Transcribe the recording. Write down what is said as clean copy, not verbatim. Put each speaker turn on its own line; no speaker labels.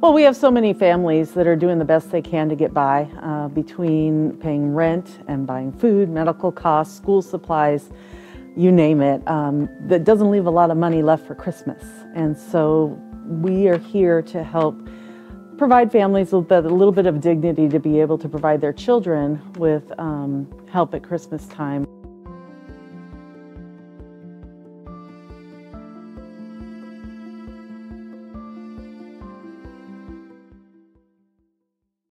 Well, we have so many families that are doing the best they can to get by between paying rent and buying food, medical costs, school supplies, you name it. That doesn't leave a lot of money left for Christmas. And so we are here to help provide families with a little bit of dignity to be able to provide their children with help at Christmas time.